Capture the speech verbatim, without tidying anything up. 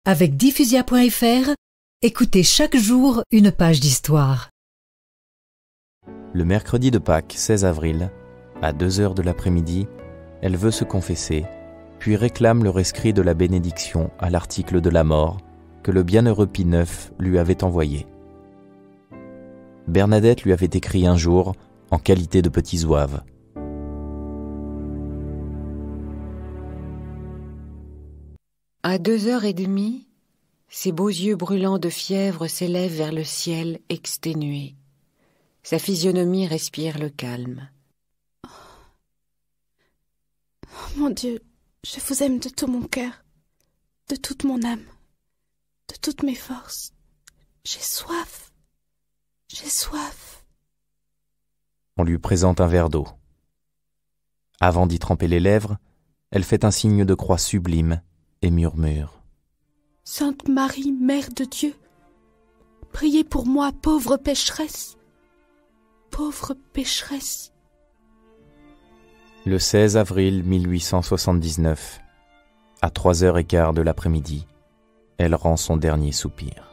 Avec diffusia point f r, écoutez chaque jour une page d'histoire. Le mercredi de Pâques, seize avril, à deux heures de l'après-midi, elle veut se confesser, puis réclame le rescrit de la bénédiction à l'article de la mort que le bienheureux Pie neuf lui avait envoyé. Bernadette lui avait écrit un jour en qualité de petit zouave. À deux heures et demie, ses beaux yeux brûlants de fièvre s'élèvent vers le ciel exténué. Sa physionomie respire le calme. Oh, mon Dieu, je vous aime de tout mon cœur, de toute mon âme, de toutes mes forces. J'ai soif, j'ai soif. On lui présente un verre d'eau. Avant d'y tremper les lèvres, elle fait un signe de croix sublime et murmure. Sainte Marie, Mère de Dieu, priez pour moi, pauvre pécheresse, pauvre pécheresse. Le seize avril mille huit cent soixante-dix-neuf, à trois heures quinze de l'après-midi, elle rend son dernier soupir.